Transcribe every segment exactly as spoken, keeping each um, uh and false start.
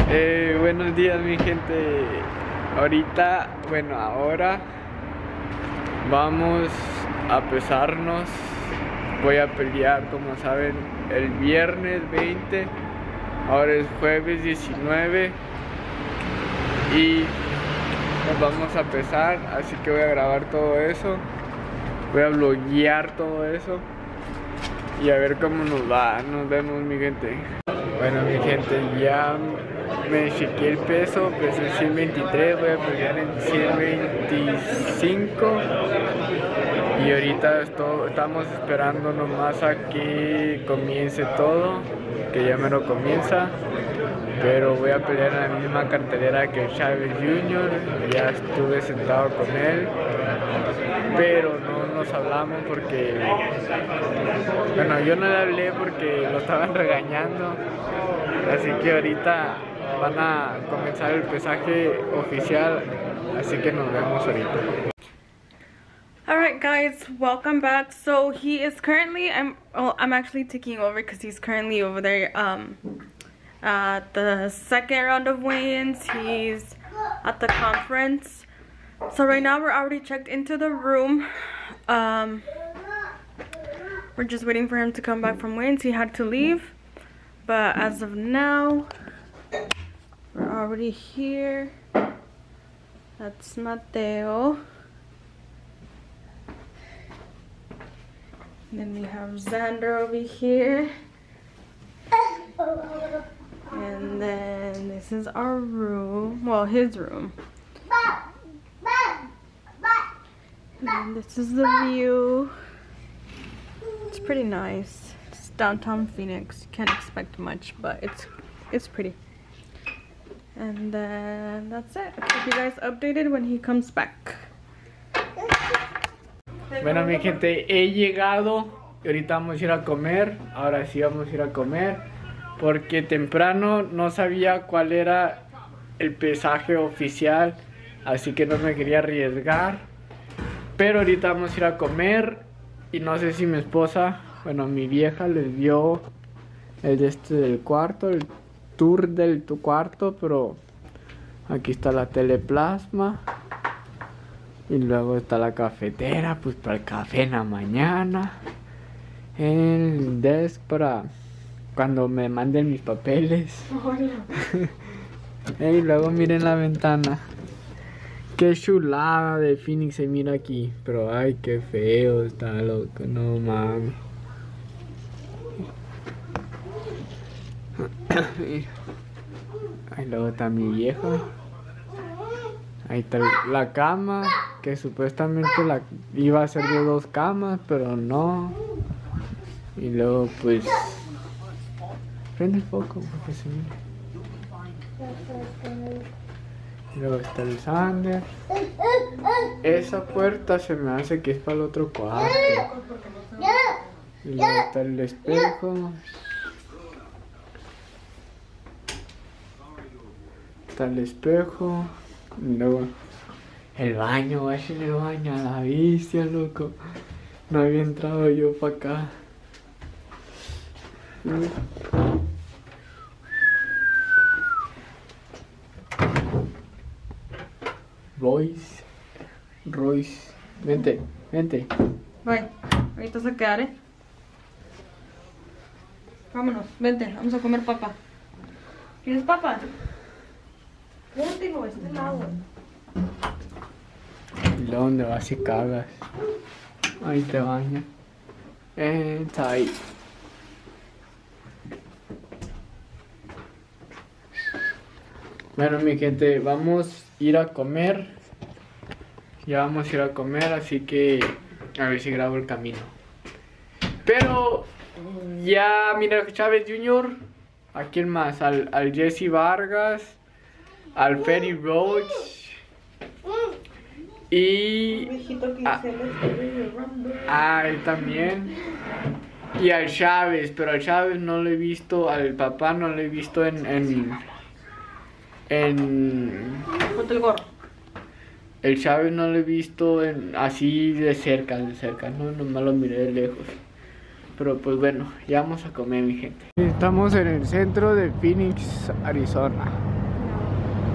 Eh, buenos días mi gente. Ahorita, bueno, ahora vamos a pesarnos. Voy a pelear, como saben, el viernes veinte. Ahora es jueves diecinueve y nos vamos a pesar, así que voy a grabar todo eso. Voy a bloguear todo eso y a ver cómo nos va. Nos vemos mi gente. Bueno mi gente, ya me chequeé el peso, pesé ciento veintitrés, voy a pelear en ciento veinticinco y ahorita esto, estamos esperando nomás a que comience todo, que ya me lo comienza, pero voy a pelear en la misma cartelera que Chávez junior, ya estuve sentado con él, pero no nos hablamos porque, bueno, yo no le hablé porque lo estaban regañando, así que ahorita van a comenzar el pesaje oficial, así que nos vemos ahorita. Alright guys, welcome back. So he is currently, I'm well, I'm actually taking over because he's currently over there um at the second round of weigh-ins. He's at the conference. So right now we're already checked into the room. Um we're just waiting for him to come back from weigh-ins. He had to leave, but as of now we're already here. That's Mateo. And then we have Xander over here. And then this is our room. Well, his room. And this is the view. It's pretty nice. It's downtown Phoenix. You can't expect much, but it's it's pretty. And then that's it. I'll keep you guys updated when he comes back. Bueno mi gente, he llegado y ahorita vamos a ir a comer. Ahora sí vamos a ir a comer porque temprano no sabía cuál era el pesaje oficial, así que no me quería arriesgar. Pero ahorita vamos a ir a comer y no sé si mi esposa, bueno mi vieja les dio el de este del cuarto, el tour del tu cuarto, pero aquí está la teleplasma. Y luego está la cafetera, pues para el café en la mañana. El desk para cuando me manden mis papeles. Y luego miren la ventana. Qué chulada de Phoenix se mira aquí. Pero ay, qué feo está, loco, no mames. Ahí luego está mi vieja. Ahí está la cama, que supuestamente la iba a ser de dos camas, pero no. Y luego pues prende el foco porque se mire. Y luego está el Xander. Esa puerta se me hace que es para el otro cuarto. Y luego está el espejo. Está el espejo. Y luego el baño, vayan el baño a la bestia, loco. No había entrado yo para acá. Royce, Royce, vente, vente. Bye, ahorita se quedaré. Vámonos, vente, vamos a comer papa. ¿Quieres papa? Vente, hijo, este lado. ¿Y luego dónde vas y cagas? Ahí te bañas. Eh, está ahí. Bueno mi gente, vamos a ir a comer. Ya vamos a ir a comer, así que a ver si grabo el camino. Pero ya mira Chávez junior. ¿A quién más? Al, al Jesse Vargas, al Ferry Roach y a, a él también, y al Chávez, pero al Chávez no lo he visto, al papá no lo he visto en en en ponte el gorro. El Chávez no lo he visto en, así de cerca, de cerca, no, nomás lo miré de lejos. Pero pues bueno, ya vamos a comer mi gente. Estamos en el centro de Phoenix, Arizona.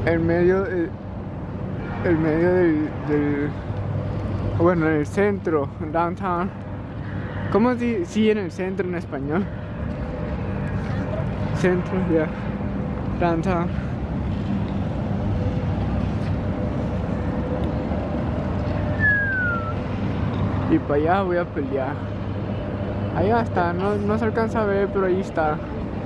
en medio, el, el medio del, del, bueno, en el centro, downtown. ¿Cómo si sí, en el centro en español? Centro, ya, yeah. Downtown. Y para allá voy a pelear. Allá está, no, no se alcanza a ver, pero ahí está.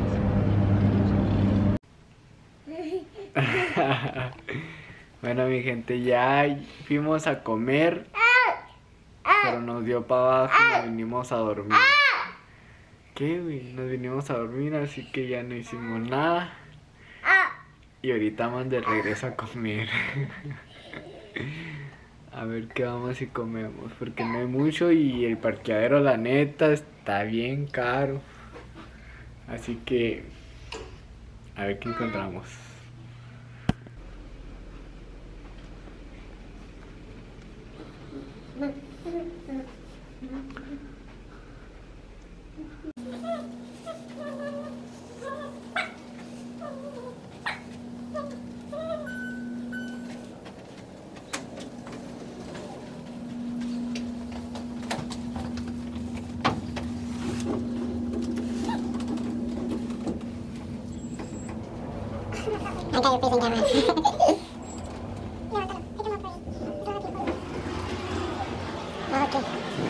Bueno, mi gente, ya fuimos a comer, pero nos dio para abajo y nos vinimos a dormir. ¿Qué, güey? Nos vinimos a dormir, así que ya no hicimos nada. Y ahorita vamos de regreso a comer. A ver qué vamos y comemos, porque no hay mucho y el parqueadero, la neta, está bien caro. Así que a ver qué encontramos. I got your face in camera. Okay.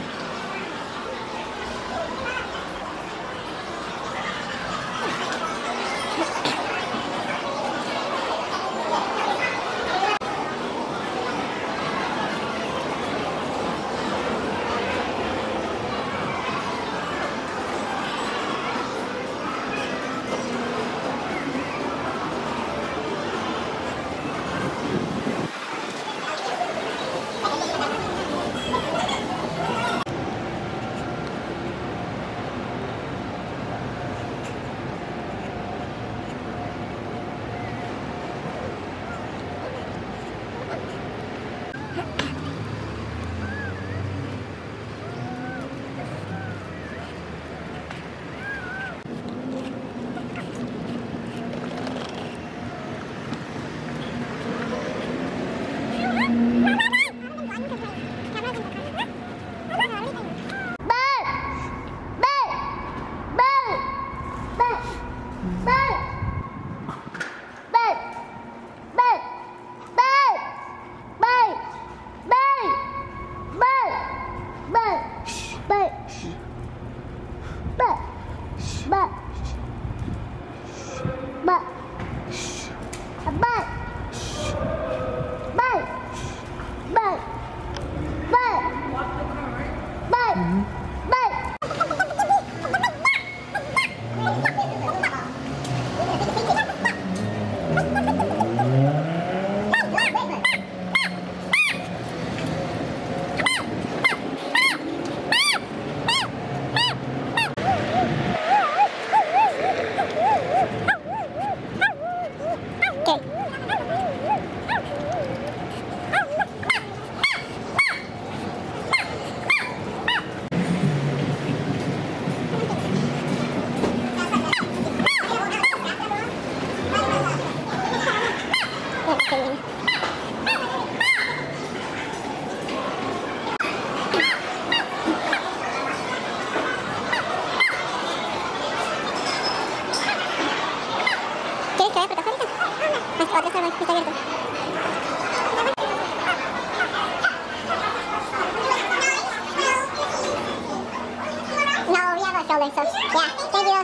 shoulder, so yeah, thank you.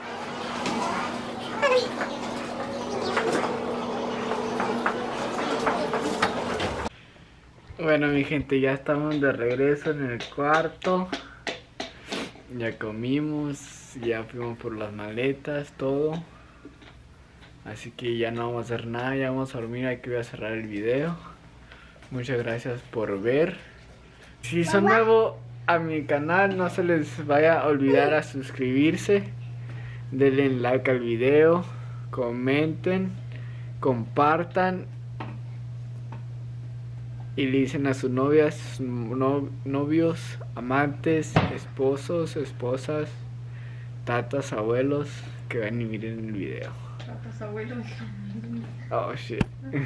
Bueno, mi gente, ya estamos de regreso en el cuarto. Ya comimos, ya fuimos por las maletas, todo. Así que ya no vamos a hacer nada, ya vamos a dormir. Aquí voy a cerrar el video. Muchas gracias por ver. Si son nuevos a mi canal, no se les vaya a olvidar a suscribirse. Denle like al video, comenten, compartan. Y le dicen a sus novias, no, novios, amantes, esposos, esposas, tatas, abuelos que van y miren el video. Tatas, abuelos. Oh shit.